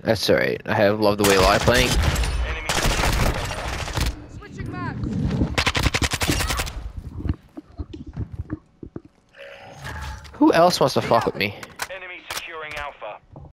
That's alright. I have loved the way live playing. Switching back. Who else wants to fuck with me?